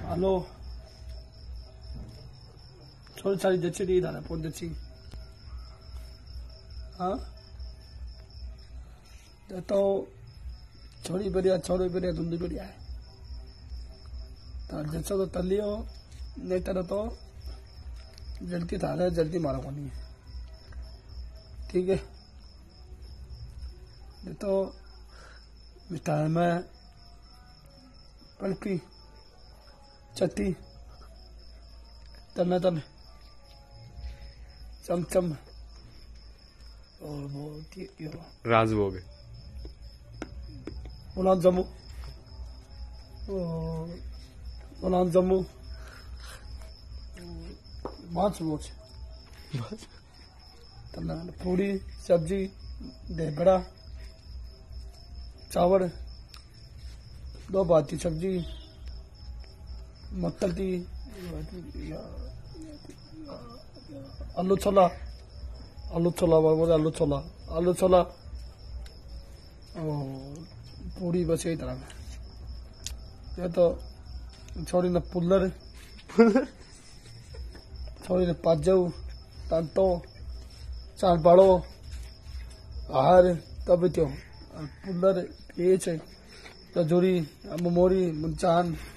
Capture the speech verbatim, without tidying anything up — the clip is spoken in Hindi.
हेलो छोरी छारी जची दी था फोन जची हाँ तो छोरी बढ़िया छोरी बढ़िया धुंधी बढ़िया है तो जचो तो तलियो नहीं तरह तो जल्दी था रहा जल्दी मारो को नहीं ठीक है ये तो मिठाई में पलपी चट्टी तने तने चमचम और वो राजभोग गुलाब जामु गुलाब जामु माछ मोच पूरी सब्जी देबड़ा चावल दो बाती सब्जी मटर की आलू छोला आलू छोला बोले आलू छोला आलू छोला पूरी बस यही तरह ये तो छोरी ने पुल्लर छोरी ने पाजऊ तांतो चाल बाड़ो आहार तब त्यो पुल्लर पेच तजोरी मोरी मुंचान